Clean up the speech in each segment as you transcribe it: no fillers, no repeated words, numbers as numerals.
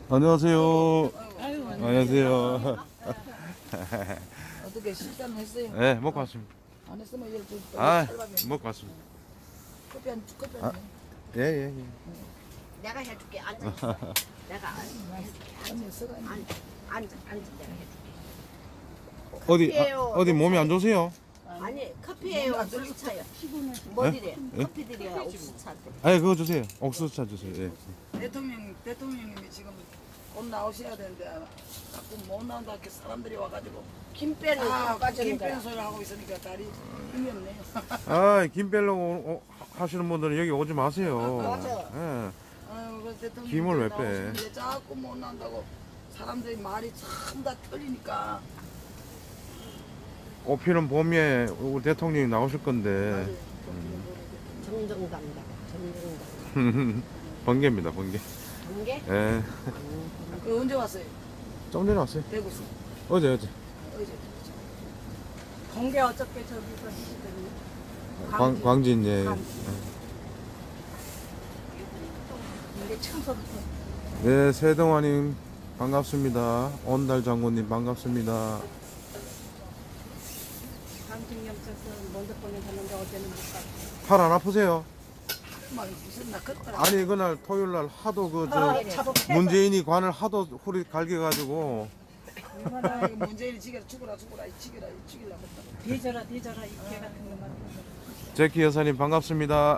안녕하세요. 아유, 안녕하세요. 어떻게 식사는 했어요? 네, 먹고 왔습니다. 안 했으면 이제 아, 쌀밥이야. 먹고 왔습니다. 커피 한 커피 아. 한 예, 예, 예. 내가 해줄게. 앉아. 내가 해줄게. 아니 쓰가 앉아. 내가 해줄게. 어디, 커피예요. 어디 몸이 안 좋으세요? 아니 커피예요. 옥수수 차요. 뭐디래? 예? 커피 드려. 옥수수 차. 아니, 그거 주세요. 옥수수차 주세요. 예. 대통령님이 지금 곧 나오셔야 되는데 자꾸 못 나온다 이렇게 사람들이 와가지고 김 빼는 아 빠지는 김 거야. 빼는 소리를 하고 있으니까 다리 힘이 없네요. 아, 김 빼려고 하시는 분들은 여기 오지 마세요. 맞아. 예. 아유 그 대통령 김을 왜 빼? 나오시는데 자꾸 못 나온다고 사람들이 말이 참 다 틀리니까. 꽃피는 봄에 우리 대통령이 나오실 건데. 정정당당. 정정당. 번개입니다, 번개. 번개? 예. 그 언제 왔어요? 좀 전에 왔어요. 대구서. 어제. 어제. 번개 어저께 저기서 하시더니 광진, 예. 번개 처음서부터 네, 세동아님 반갑습니다. 온달 장군님 반갑습니다. 강진경찰서 먼저 보내셨는데 어제는 못 갔어요. 팔 안 아프세요? 막 무슨 나 그랬더라. 아니 그날 토요일 날 하도 문재인이 관을 하도 후리 갈겨가지고 얼마나 이거 문재인이 죽여라 죽이려고 뒤져라 이 개 같은 것만. 제키 여사님 반갑습니다.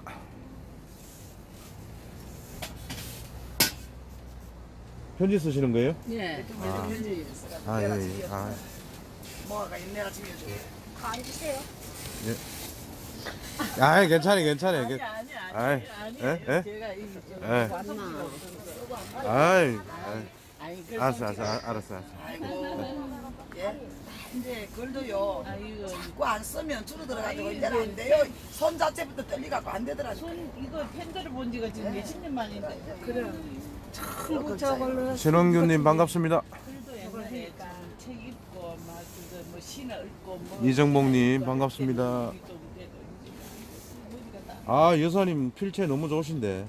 편지 쓰시는 거예요? 예. 아, 예, 예. 아, 뭐가 내가 죽여줘. 앉으세요. 아, 괜찮아요. 아이, 아니. 예? 예? 제가 이 예. 왔나? 아이, 아니 알았어. 알았어. 아이고 예 이제 글도요 아이고 자꾸 안 쓰면 줄어들어가지고 이제는 안 돼요. 손 자체부터 떨리갖고 안 되더라니까. 이거 펜들을 본 지가 지금 몇십 년 만인데. 그래. 참 저걸로 신원규님 반갑습니다. 글도 옛날에 책 읽고 막 그거 뭐 신을 읽고 뭐 이정복님 반갑습니다. 아, 여사님 필체 너무 좋으신데.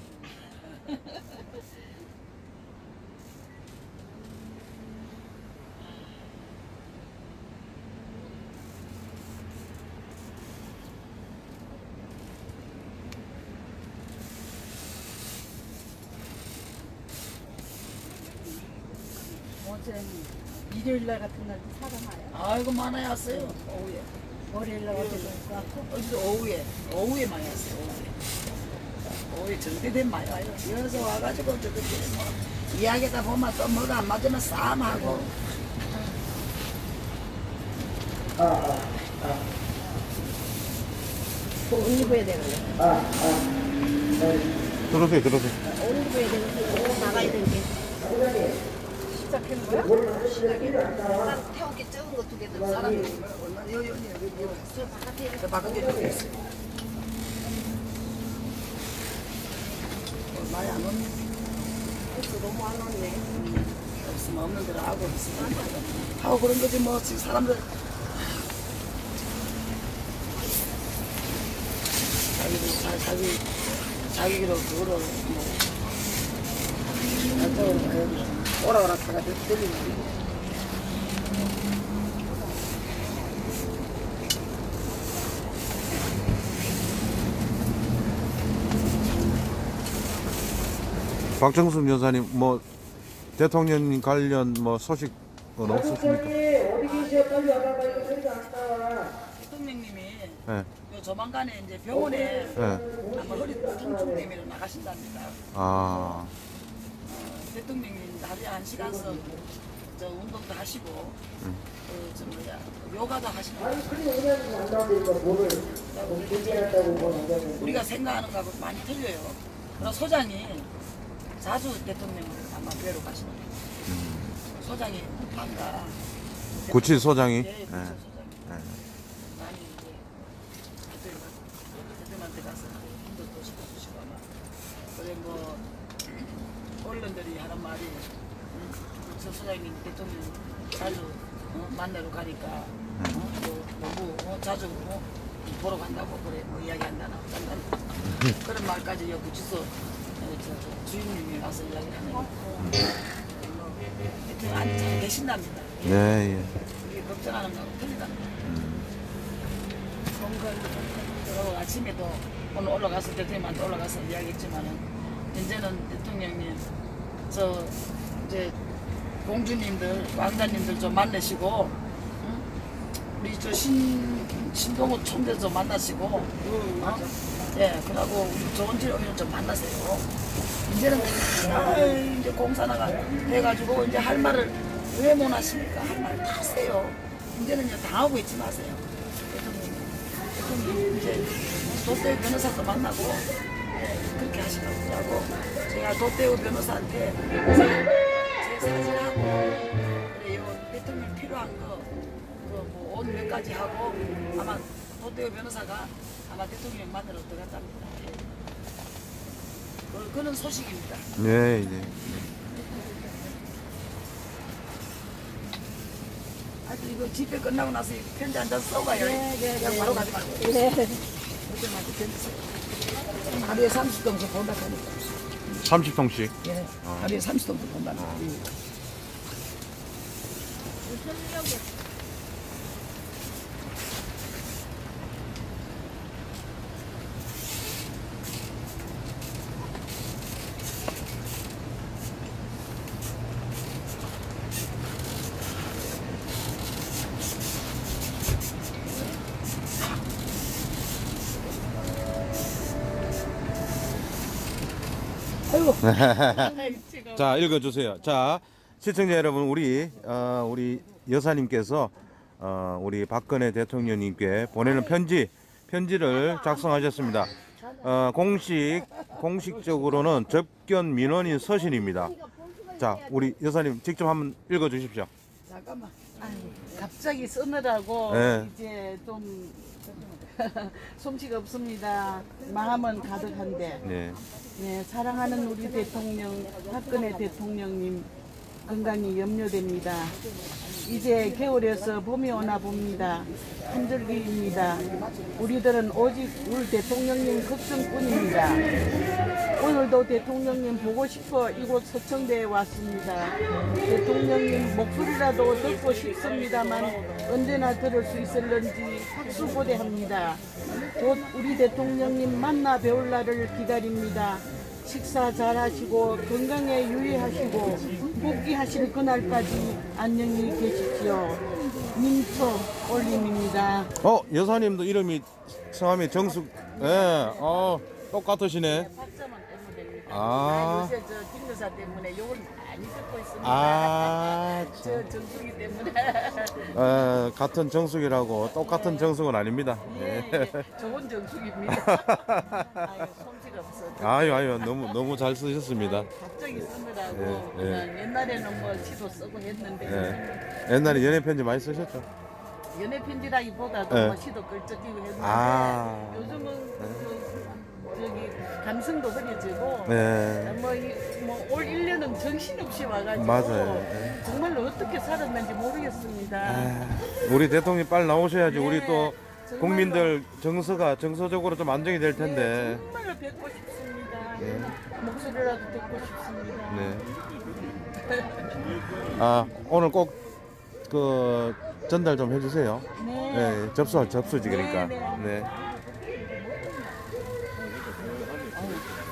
어제 일요일 날 같은 날도 사람 와요. 아이고 많아요 왔어요. 오후에 월요일 날 어제 왔고 어제도 오후에 많이 왔어요. 오후에 정대된 많이 와요. 여기서 와가지고 저렇게 뭐 이야기하다 보면 또 뭐가 안 맞으면 싸움하고. 옷 입어야 되는 거. 들어오세요. 옷 입어야 되는 거. 나가야 되는 게. 시작하는 거야? 사람 태우기 적은 거 두 개 더. 사람 얼마나 여기 저 바깥에 이렇게 저 바깥에 저기 있어요. 많이 안 오네. 너무 안 왔네. 없으면 없는 대로 하고 있으면 하고 그런 거지 뭐 지금 사람들 자기로 그거를 뭐 오라오라 타가 들리는 박정순 여사님 뭐 대통령 관련 뭐 소식은 없으십니까? 대통령님이 네. 요 조만간에 이제 병원에 네. 아마 허리 통증 때문에 나가신답니다. 아, 대통령님 하루에 1시간씩 저 운동도 하시고 저 뭐야 요가도 하시고 우리가 생각하는 거하고 많이 틀려요. 그럼 소장이 자주 대통령을 아마 뵈러 가시는 거예요. 소장이 반가 구치소장이. 네, 네. 소장이 네. 많이 이제 대통령한테 가서 힘도 또 시켜주시고 아마 그래 뭐 언론들이 하는 말이 저 소장님 대통령 자주 만나러 가니까 뭐 너무 자주 보러 간다고 그래 뭐 이야기한다나 그런 말까지 구치소 주임님이 와서 이야기하네요. 뭐 대통령 안 잘 계신답니다. 네, 예. 우리 걱정하는 거하고 틀리답니다. 그리고 아침에도 오늘 올라가서 대통령한테 올라가서 이야기했지만은 이제는 대통령님 저 이제 공주님들 왕자님들 좀 만나시고 응? 우리 저 신동호 총재 좀 만나시고 어? 예 그러고 우리 조은질 의원 좀 만나세요. 이제는 이제 공사나가 돼가지고 이제 할 말을 왜 못 하십니까? 할 말 다 하세요. 이제는 이제 당하고 있지 마세요. 대통령 이제 도태우 변호사도 만나고 예, 그렇게 하시라고 제가 도태우 변호사한테 제 사진하고 그래요 대통령 필요한 거그뭐옷 몇 가지 하고 아마 도태우 변호사가 아마 대통령 만나러 들어갔답니다. 그런 소식입니다. 네, 네. 하여튼 이거 집회 끝나고 나서 편지 한 장 써가요. 그냥 바로 가지 말고. 대통령한테 편지 써요. 하루에 30통씩 본다 하니까. 30통씩. 예, 하루에 30통씩 본다. 아이고. 자, 읽어주세요. 자, 시청자 여러분, 우리 여사님께서 우리 박근혜 대통령님께 보내는 편지를 작성하셨습니다. 공식적으로는 접견 민원인 서신입니다. 자, 우리 여사님 직접 한번 읽어주십시오. 잠깐만. 갑자기 쓰느라고 네. 이제 좀 솜씨가 없습니다. 마음은 가득한데. 네. 네, 사랑하는 우리 대통령 박근혜 대통령님 건강이 염려됩니다. 이제 겨울에서 봄이 오나 봅니다. 한절기입니다. 우리들은 오직 우리 대통령님 걱정뿐입니다. 오늘도 대통령님 보고 싶어 이곳 서청대에 왔습니다. 대통령님 목소리라도 듣고 싶습니다만 언제나 들을 수 있을런지 학수고대합니다. 곧 우리 대통령님 만나 뵈올 날을 기다립니다. 식사 잘하시고 건강에 유의하시고 복귀하실 그날까지 안녕히 계십시오. 민초 올림입니다. 여사님도 이름이 성함이 정숙. 예. 똑같으시네. 박자만 때문에 됩니다. 아. 요새 저 김여사 때문에 욕을 많이 듣고 있습니다. 아, 저 정수기 때문에. 같은 정숙이라고 똑같은 정숙은 아닙니다. 예, 예, 좋은 정수기입니다. 아유, 솜씨가 없어. 아유, 너무 잘 쓰셨습니다. 갑자기 쓰느라고 예, 예. 그냥 옛날에는 뭐 시도 쓰고 했는데 예. 옛날에 연애 편지 많이 쓰셨죠? 연애 편지라기보다도 예. 뭐 시도 끌적이고 했는데 아. 요즘은 저기 감성도 흐려지고 네. 올 1년은 정신없이 와가지고 맞아요. 예. 정말로 어떻게 살았는지 모르겠습니다. 우리 대통령 빨리 나오셔야지. 네, 우리 또 정말로. 국민들 정서적으로 좀 안정이 될 텐데. 네, 정말로 뵙고 싶습니다. 네. 목소리라도 듣고 싶습니다. 네. 오늘 꼭 전달 좀 해주세요. 네. 네, 접수지 그러니까. 네, 네. 네.